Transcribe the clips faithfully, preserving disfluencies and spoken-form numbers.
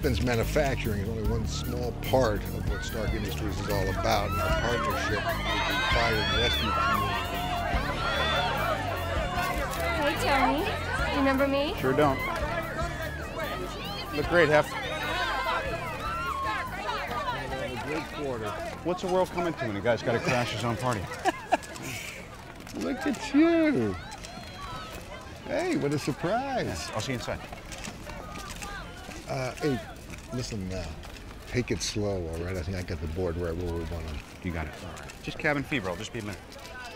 weapons manufacturing is only one small part of what Stark Industries is all about, and our partnership with the fire and rescue community. Hey, Tony. Remember me? Sure don't. Look great, Hef. A great quarter. What's the world coming to when a guy's got to crash his own party? Look at you. Hey, what a surprise. I'll see you inside. Uh, hey, listen, uh, take it slow, all right? I think I got the board right where we want to. You got it. All right. Just cabin fever. I'll just be a minute.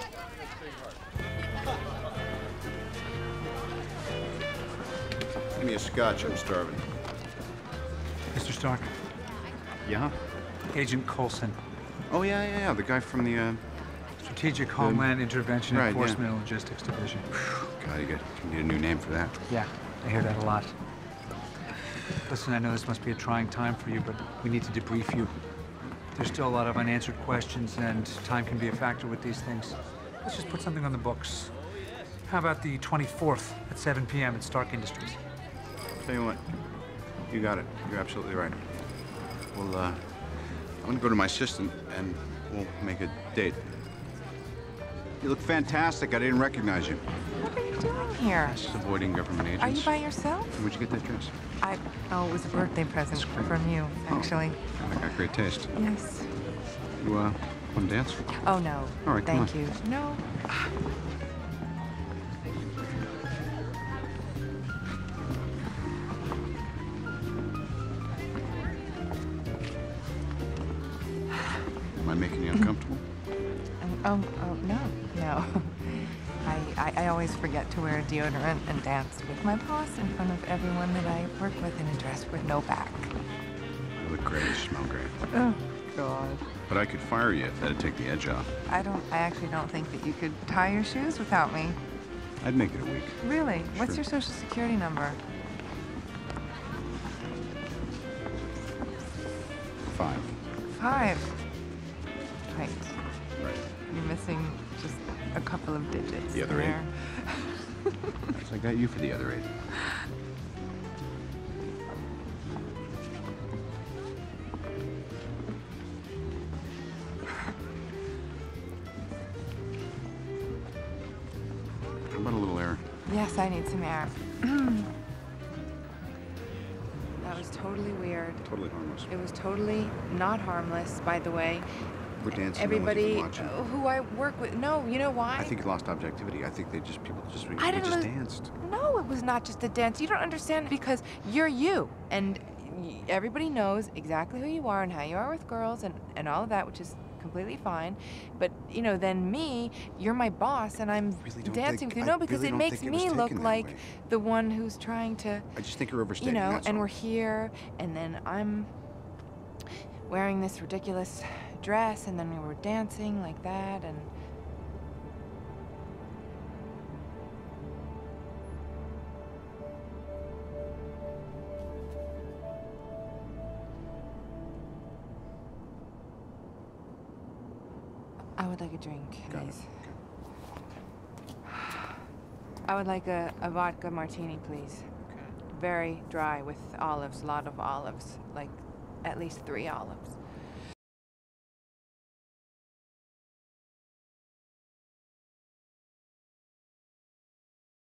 Give me a scotch, I'm starving. Mister Stark, Yeah? Agent Coulson, Oh, yeah, yeah, yeah. The guy from the, uh... Strategic Homeland Intervention right, Enforcement yeah. and Logistics Division. God, you, got, you need a new name for that. Yeah, I hear that a lot. Listen, I know this must be a trying time for you, but we need to debrief you. There's still a lot of unanswered questions, and time can be a factor with these things. Let's just put something on the books. How about the twenty-fourth at seven p m at Stark Industries? Tell you what, you got it. You're absolutely right. Well, uh, I'm gonna go to my assistant, and we'll make a date. You look fantastic. I didn't recognize you. What are you doing here? Just avoiding government agents. Are you by yourself? Where'd you get that dress? I, oh, it was a birthday present from you, actually. Oh, I got great taste. Yes. You, uh, want to dance? Oh, no. All right, come Thank on. you. No. Am I making you uncomfortable? Um, oh, oh, no, no. I, I, I always forget to wear deodorant and dance with my boss in front of everyone that I work with in a dress with no back. You look great. You smell great. Oh, God. But I could fire you if that'd take the edge off. I don't, I actually don't think that you could tie your shoes without me. I'd make it a week. Really? What's Sure. your social security number? Five. Five. Right. Right. You're missing just a couple of digits. The other there. So I got you for the other eight. How about a little air? Yes, I need some air. That was totally weird. Totally harmless. It was totally not harmless, by the way. We're dancing. Everybody no one's even watching. who I work with, no, you know why? I think you lost objectivity. I think they just people just I they didn't just lose- danced. No, it was not just a dance. You don't understand because you're you. And y- everybody knows exactly who you are and how you are with girls and, and all of that, which is completely fine. But, you know, then me, you're my boss and I'm Really don't dancing think- with you. I No, because really it don't makes think it was me look taken that like way. the one who's trying to, I just think you're you overstating. know, that's and all. we're here and then I'm wearing this ridiculous dress and then we were dancing like that and I would like a drink, Got it. please. I would like a, a vodka martini, please. Very dry with olives, a lot of olives, like at least three olives.